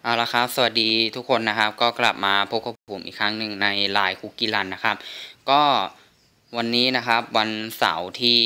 เอาละครับสวัสดีทุกคนนะครับก็กลับมาพบกับผมอีกครั้งหนึ่งในไลน์คุกกี้รันนะครับก็วันนี้นะครับวันเสาร์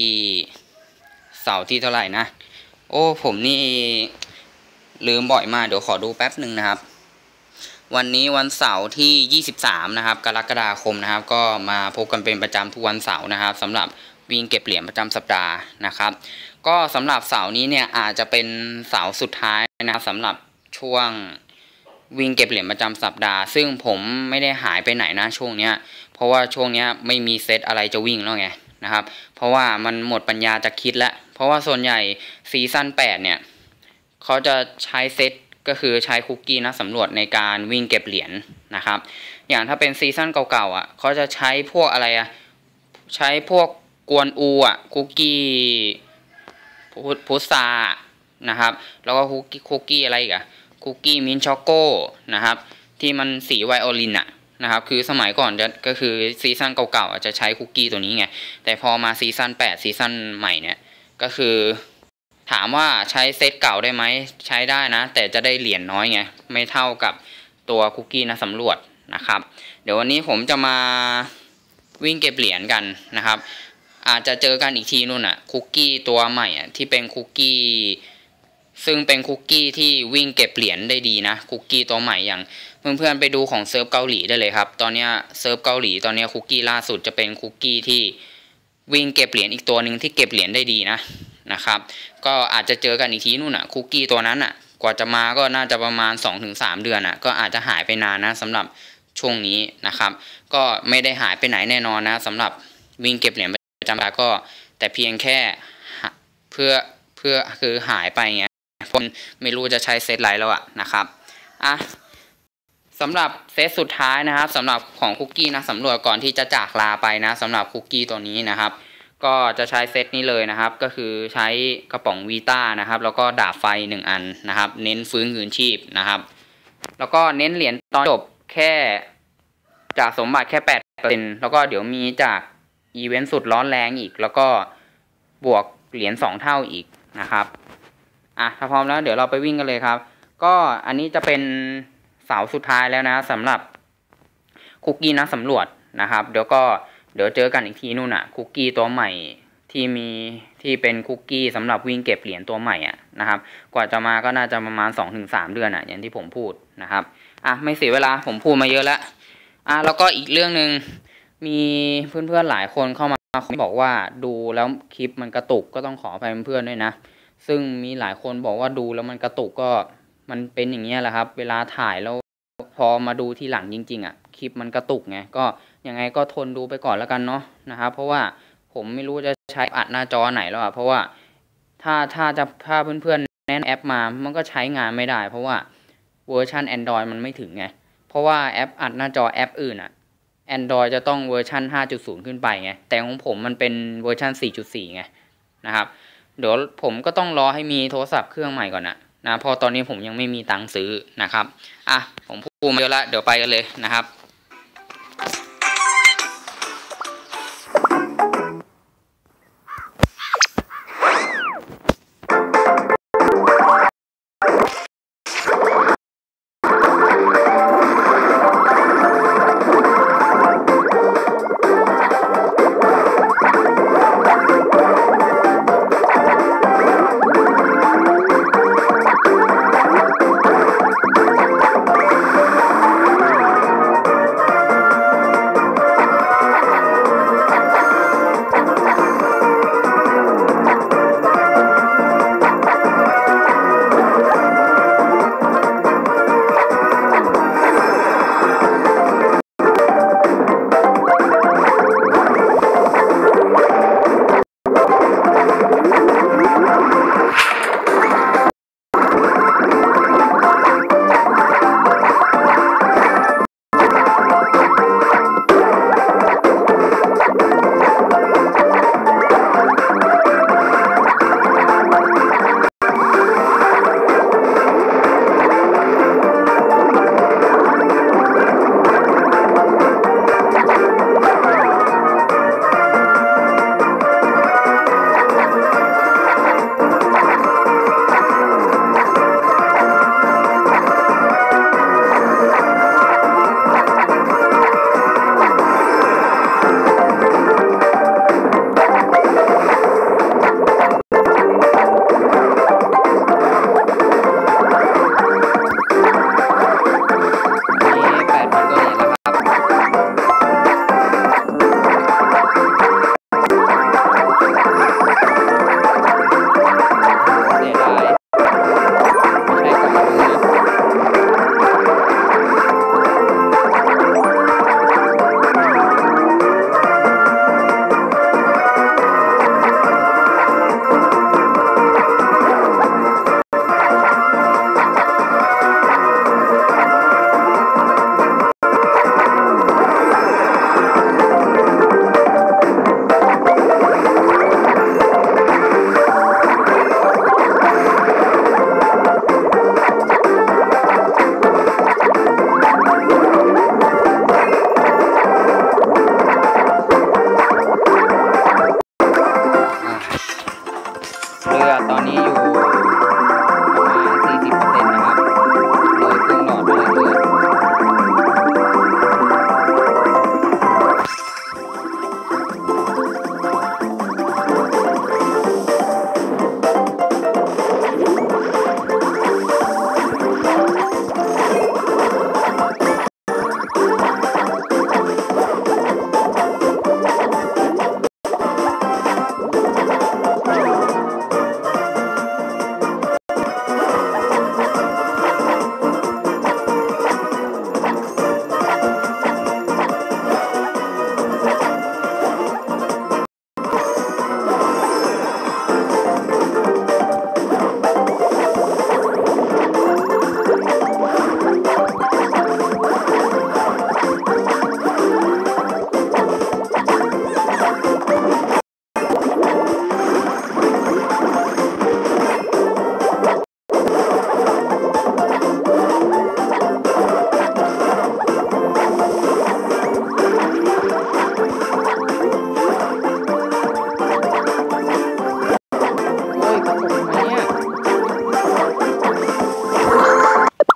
ที่เท่าไหร่นะโอ้ผมนี่ลืมบ่อยมากเดี๋ยวขอดูแป๊บหนึ่งนะครับวันนี้วันเสาร์ที่23นะครับกรกฎาคมนะครับก็มาพบกันเป็นประจำทุกวันเสาร์นะครับสำหรับวิ่งเก็บเหรียญประจำสัปดาห์นะครับก็สำหรับเสาร์นี้เนี่ยอาจจะเป็นเสาร์สุดท้ายนะครับสำหรับช่วงวิ่งเก็บเหรียญประจำสัปดาห์ซึ่งผมไม่ได้หายไปไหนนะช่วงเนี้ยเพราะว่าช่วงเนี้ยไม่มีเซตอะไรจะวิ่งแล้วไงนะครับเพราะว่ามันหมดปัญญาจะคิดแล้วเพราะว่าส่วนใหญ่ซีซั่น8เนี่ยเขาจะใช้เซตก็คือใช้คุกกี้นักสำรวจในการวิ่งเก็บเหรียญนะครับอย่างถ้าเป็นซีซั่นเก่าๆเขาจะใช้พวกอะไรใช้พวกกวนอูคุกกี้พุทรานะครับแล้วก็คุกกี้อะไรอีกคุกกี้มิ้นช็อกโก้นะครับที่มันสีไวโอลินนะครับคือสมัยก่อนก็คือซีซั่นเก่าๆจะใช้คุกกี้ตัวนี้ไงแต่พอมาซีซั่น8ซีซั่นใหม่เนี่ยก็คือถามว่าใช้เซตเก่าได้ไหมใช้ได้นะแต่จะได้เหรียญน้อยไงไม่เท่ากับตัวคุกกี้นักสำรวจนะครับเดี๋ยววันนี้ผมจะมาวิ่งเก็บเหรียญกันนะครับอาจจะเจอกันอีกทีนู่นคุกกี้ตัวใหม่ที่เป็นคุกกี้ซึ่งเป็นคุกกี้ที่วิ่งเก็บเหรียญได้ดีนะคุกกี้ตัวใหม่อย่างเพื่อนๆไปดูของเซิร์ฟเกาหลีได้เลยครับตอนนี้เซิร์ฟเกาหลีตอนนี้คุกกี้ล่าสุดจะเป็นคุกกี้ที่วิ่งเก็บเหรียญอีกตัวหนึ่งที่เก็บเหรียญได้ดีนะครับก็อาจจะเจอกันอีกทีนู่นคุกกี้ตัวนั้นกว่าจะมาก็น่าจะประมาณ 2-3 เดือนก็อาจจะหายไปนานนะสำหรับช่วงนี้นะครับก็ไม่ได้หายไปไหนแน่นอนนะสำหรับวิ่งเก็บเหรียญประจำสัปดาห์ก็แต่เพียงแค่เพื่อคือหายไปไงคนไม่รู้จะใช้เซตไรแล้วนะครับสำหรับเซตสุดท้ายนะครับสำหรับของคุกกี้นะสำรวจก่อนที่จะจากลาไปนะสำหรับคุกกี้ตัวนี้นะครับก็จะใช้เซตนี้เลยนะครับก็คือใช้กระป๋องวีต้านะครับแล้วก็ดาบไฟ1อันนะครับเน้นฟื้นคืนชีพนะครับแล้วก็เน้นเหรียญตอนจบแค่จากสมบัติแค่ 8% แล้วก็เดี๋ยวมีจากอีเวนต์สุดร้อนแรงอีกแล้วก็บวกเหรียญ2เท่าอีกนะครับถ้าพร้อมแล้วเดี๋ยวเราไปวิ่งกันเลยครับก็อันนี้จะเป็นเสาสุดท้ายแล้วนะสำหรับคุกกี้นักสำรวจนะครับเดี๋ยวเจอกันอีกทีนู่นคุกกี้ตัวใหม่ที่เป็นคุกกี้สำหรับวิ่งเก็บเหรียญตัวใหม่นะครับกว่าจะมาก็น่าจะประมาณ 2-3 เดือนอย่างที่ผมพูดนะครับไม่เสียเวลาผมพูดมาเยอะแล้วแล้วก็อีกเรื่องนึงมีเพื่อนๆหลายคนเข้ามาบอกว่าดูแล้วคลิปมันกระตุกก็ต้องขออภัยเพื่อนๆด้วยนะซึ่งมีหลายคนบอกว่าดูแล้วมันกระตุกก็มันเป็นอย่างนี้แหละครับเวลาถ่ายแล้วพอมาดูทีหลังจริงๆคลิปมันกระตุกไงก็ยังไงก็ทนดูไปก่อนแล้วกันเนาะนะครับเพราะว่าผมไม่รู้จะใช้อัดหน้าจอไหนแล้วเพราะว่าถ้าเพื่อนๆแนะนำแอปมามันก็ใช้งานไม่ได้เพราะว่าเวอร์ชัน Android มันไม่ถึงไงเพราะว่าแอปอัดหน้าจอแอปอื่นAndroid จะต้องเวอร์ชัน 5.0 ขึ้นไปไงแต่ของผมมันเป็นเวอร์ชัน 4.4 ไงนะครับเดี๋ยวผมก็ต้องรอให้มีโทรศัพท์เครื่องใหม่ก่อนนะเพราะตอนนี้ผมยังไม่มีตังค์ซื้อนะครับผมพูดมาเยอะแล้วเดี๋ยวไปกันเลยนะครับ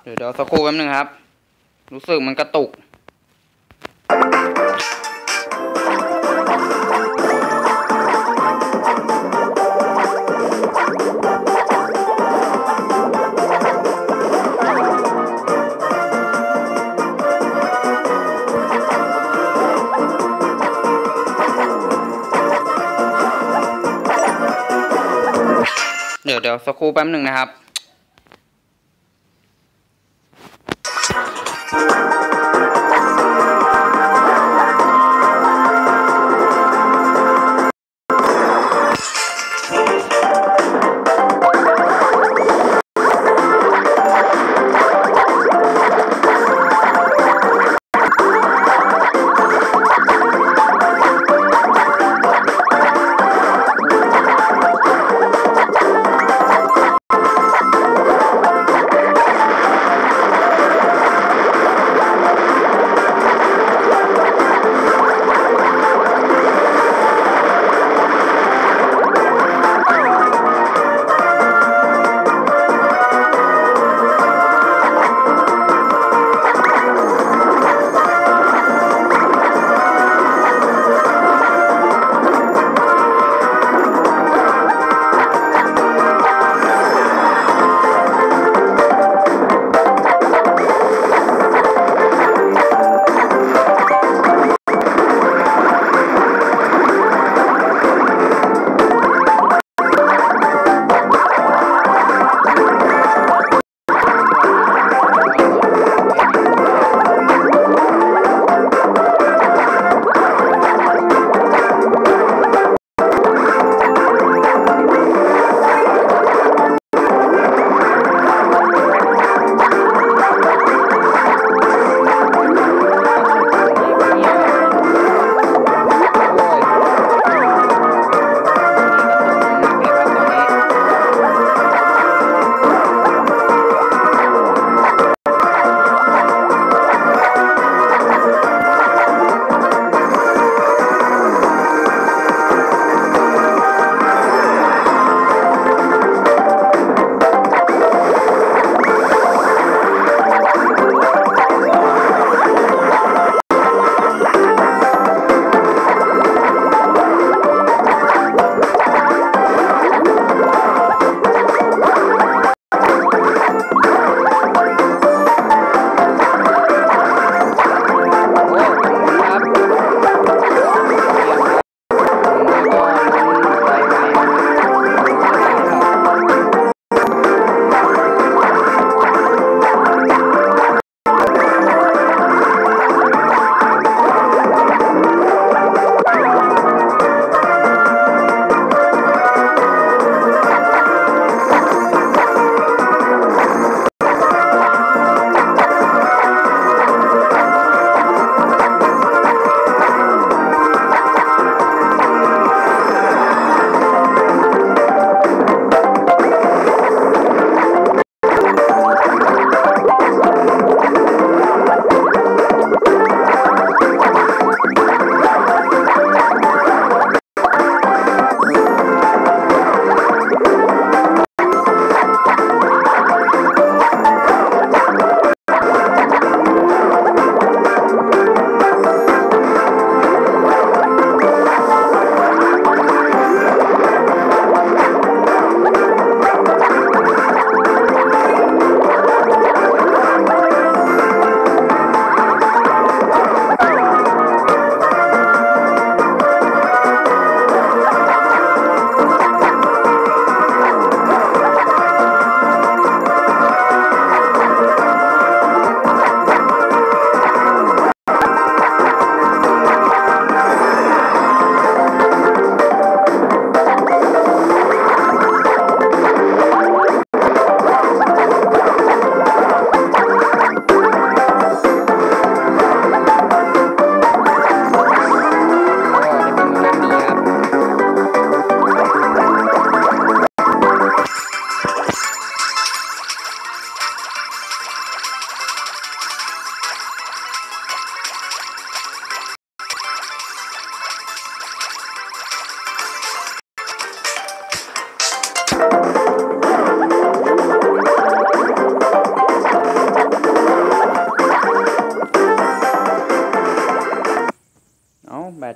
เดี๋ยวสักครู่แป๊บนึงครับรู้สึกมันกระตุกเดี๋ยวสักครู่แป๊บนึงนะครับ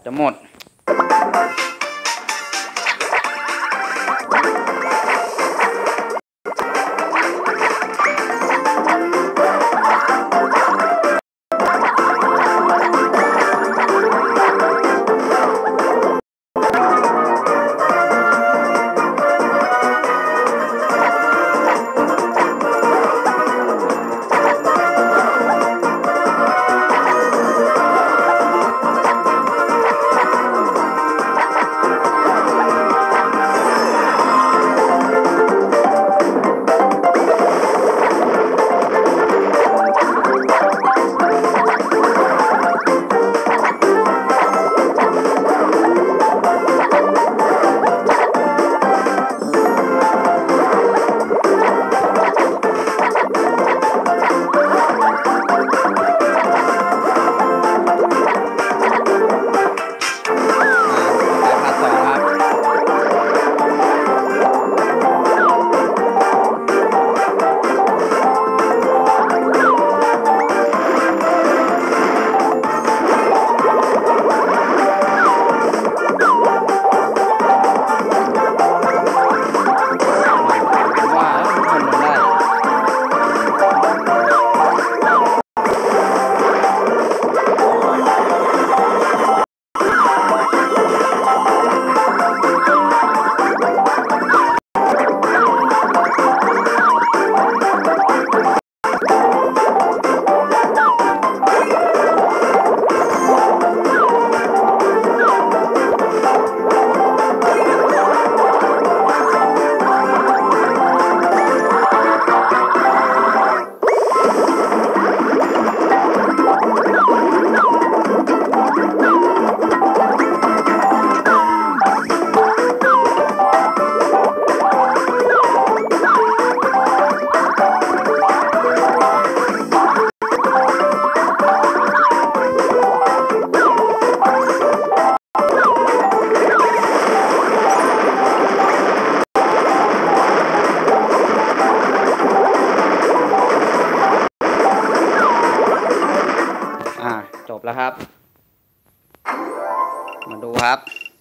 จะหมดจบแล้วครับมาดูครับ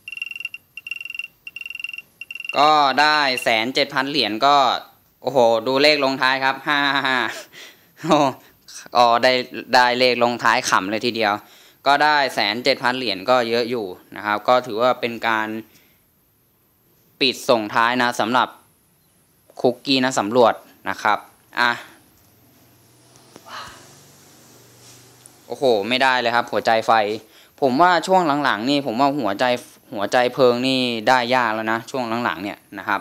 ก็ได้107,000 เหรียญก็โอ้โหดูเลขลงท้ายครับ555โอ้ได้เลขลงท้ายขำเลยทีเดียวก็ได้107,000 เหรียญก็เยอะอยู่นะครับก็ถือว่าเป็นการปิดส่งท้ายนะสำหรับคุกกี้นักสำรวจนะครับโอ้โหไม่ได้เลยครับหัวใจไฟผมว่าช่วงหลังๆนี่ผมว่าหัวใจเพลิงนี่ได้ยากแล้วนะช่วงหลังๆเนี่ยนะครับ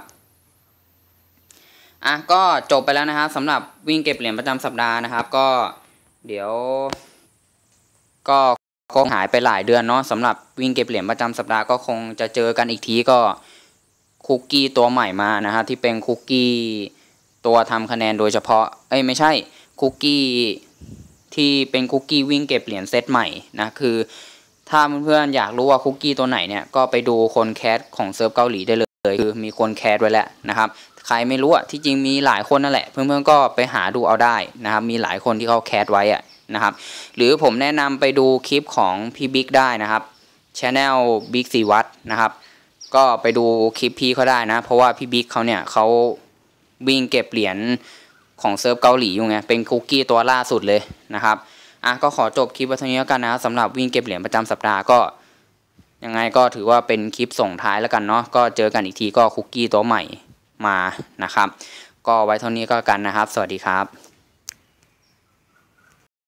ก็จบไปแล้วนะครับสำหรับวิ่งเก็บเหรียญประจำสัปดาห์นะครับก็เดี๋ยวก็คงหายไปหลายเดือนเนาะสำหรับวิ่งเก็บเหรียญประจำสัปดาห์ก็คงจะเจอกันอีกทีก็คุกกี้ตัวใหม่มานะฮะที่เป็นคุกกี้ตัวทำคะแนนโดยเฉพาะไม่ใช่คุกกี้ที่เป็นคุกกี้วิ่งเก็บเหรียญเซตใหม่นะคือถ้าเพื่อนๆอยากรู้ว่าคุกกี้ตัวไหนเนี่ยก็ไปดูคนแคสของเซิร์ฟเกาหลีได้เลยคือมีคนแคสไว้แล้วนะครับใครไม่รู้ที่จริงมีหลายคนนั่นแหละเพื่อนๆก็ไปหาดูเอาได้นะครับมีหลายคนที่เขาแคสไว้นะครับหรือผมแนะนำไปดูคลิปของพี่บิ๊กได้นะครับ Channel Big 4 วัตนะครับก็ไปดูคลิปพี่เขาได้นะเพราะว่าพี่บิ๊กเขาเนี่ยเขาวิ่งเก็บเหรียญของเซิร์ฟเกาหลีอยู่ไงเป็นคุกกี้ตัวล่าสุดเลยนะครับก็ขอจบคลิปไว้เท่านี้แล้วกันนะสำหรับวิ่งเก็บเหรียญประจำสัปดาห์ก็ยังไงก็ถือว่าเป็นคลิปส่งท้ายแล้วกันเนาะก็เจอกันอีกทีก็คุกกี้ตัวใหม่มานะครับก็ไว้เท่านี้ก็กันนะครับสวัสดีครับ